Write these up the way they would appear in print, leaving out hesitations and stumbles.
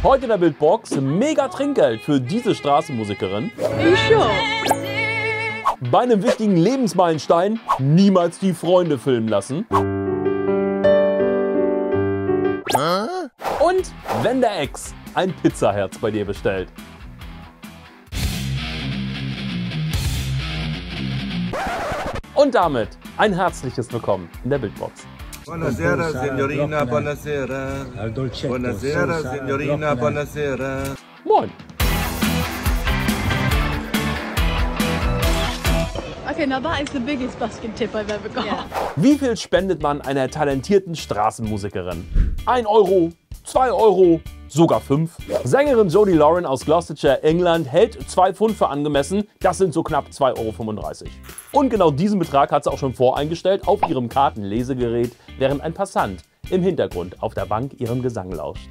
Heute in der Bildbox mega Trinkgeld für diese Straßenmusikerin. Bei einem wichtigen Lebensmeilenstein niemals die Freunde filmen lassen. Und wenn der Ex ein Pizzaherz bei dir bestellt. Und damit ein herzliches Willkommen in der Bildbox. Buonasera, signorina, buonasera. Buonasera, signorina, buonasera. Moin. Okay, now that is the biggest busking tip I've ever got. Yeah. Wie viel spendet man einer talentierten Straßenmusikerin? 1 Euro, 2 Euro, sogar 5. Sängerin Jodie Lauren aus Gloucestershire, England, hält 2 Pfund für angemessen. Das sind so knapp 2,35 Euro. Und genau diesen Betrag hat sie auch schon voreingestellt auf ihrem Kartenlesegerät, während ein Passant im Hintergrund auf der Bank ihrem Gesang lauscht.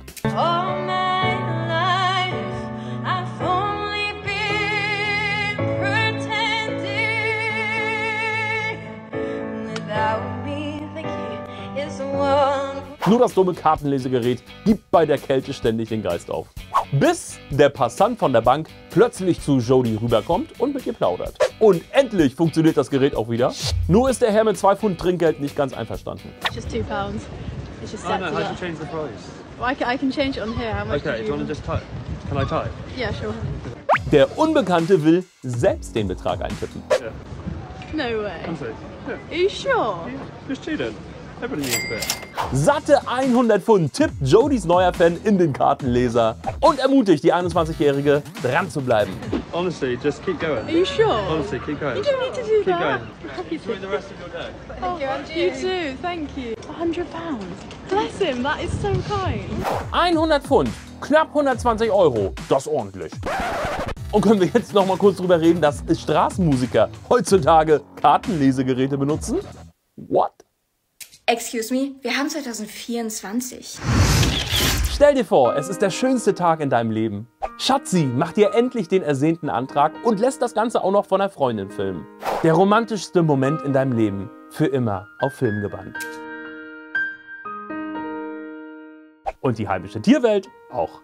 Nur das dumme Kartenlesegerät gibt bei der Kälte ständig den Geist auf. Bis der Passant von der Bank plötzlich zu Jodie rüberkommt und mit ihr plaudert. Und endlich funktioniert das Gerät auch wieder. Nur ist der Herr mit 2 Pfund Trinkgeld nicht ganz einverstanden. Just £2. It's just Oh no, how do you change the price? Well, I can change it on here. How much Okay, do you want to just type? Can I type? Yeah, sure. Der Unbekannte will selbst den Betrag eintippen. Yeah. No way. Honestly. Yeah. Are you sure? Just cheating. Everybody needs a bit. Satte 100 Pfund tippt Jodies neuer Fan in den Kartenleser und ermutigt die 21-Jährige, dran zu bleiben. Honestly, just keep going. Are you sure? Honestly, keep going. You don't need to do Keep that. going. I'm happy to. Enjoy the rest of your day. Oh, you too. Thank you. £100. Bless him. That is so kind. 100 Pfund, knapp 120 Euro, das ist ordentlich. Und können wir jetzt noch mal kurz drüber reden, dass Straßenmusiker heutzutage Kartenlesegeräte benutzen? What? Excuse me, wir haben 2024. Stell dir vor, es ist der schönste Tag in deinem Leben. Schatzi macht dir endlich den ersehnten Antrag und lässt das Ganze auch noch von einer Freundin filmen. Der romantischste Moment in deinem Leben, für immer auf Film gebannt. Und die heimische Tierwelt auch.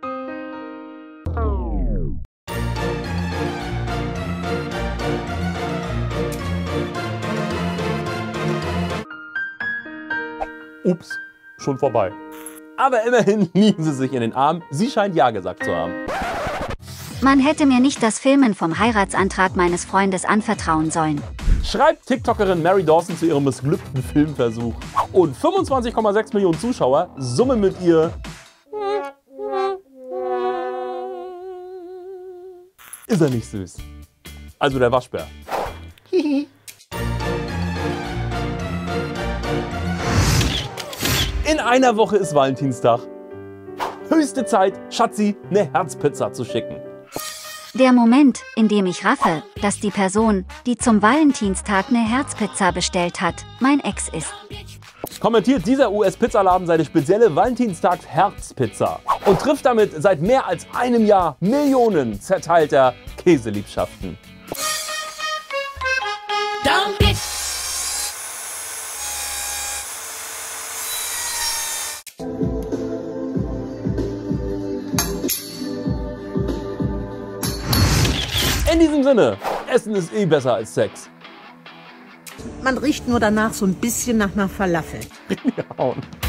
Ups, schon vorbei. Aber immerhin liegen sie sich in den Arm. Sie scheint Ja gesagt zu haben. Man hätte mir nicht das Filmen vom Heiratsantrag meines Freundes anvertrauen sollen. Schreibt TikTokerin Mary Dawson zu ihrem missglückten Filmversuch. Und 25,6 Millionen Zuschauer summen mit ihr. Ist er nicht süß? Also der Waschbär. In einer Woche ist Valentinstag. Höchste Zeit, Schatzi eine Herzpizza zu schicken. Der Moment, in dem ich raffe, dass die Person, die zum Valentinstag eine Herzpizza bestellt hat, mein Ex ist. Kommentiert dieser US-Pizzaladen seine spezielle Valentinstags-Herzpizza und trifft damit seit mehr als einem Jahr Millionen zerteilter Käseliebschaften. In diesem Sinne, Essen ist eh besser als Sex. Man riecht nur danach so ein bisschen nach einer Falafel. Ja.